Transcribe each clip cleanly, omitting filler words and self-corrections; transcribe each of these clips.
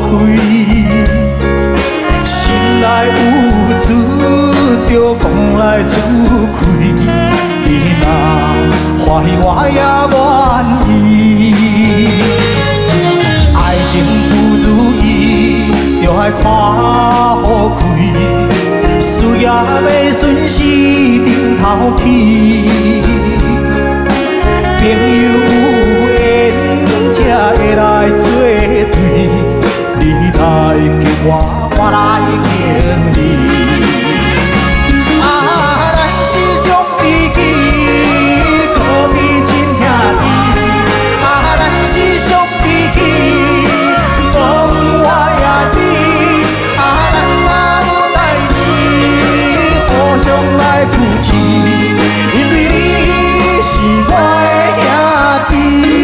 开，心内有珠就讲来出开，你若欢喜我也愿意。爱情不如意，就爱看好开，事业要顺时顶头起。朋友有缘才会来作对，你来叫我，我来叫你。啊，咱是上知己，可比亲兄弟。啊，咱是上知己，无阮我也你。啊，咱若有代志，互相来扶持，因为你是我的兄弟。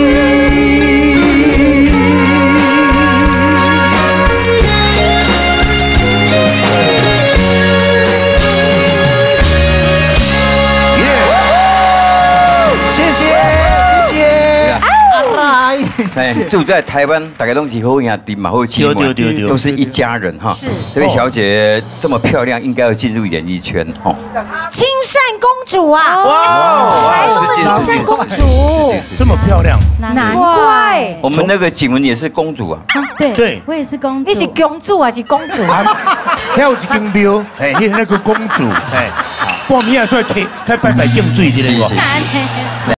谢谢谢谢， 哎，住在台湾，大家都是好兄弟嘛，好亲妹，都是一家人哈。 是这位小姐这么漂亮，应该要进入演艺圈哦。 青山公主啊！ 哇， 我们青山公主， 这么漂亮， 难怪我们那个景文也是公主啊。 对， 我也是公主。 你是公主还是公主？ 还有一间庙，哎，那个公主，哎，半暝啊出来开拜敬水，这个。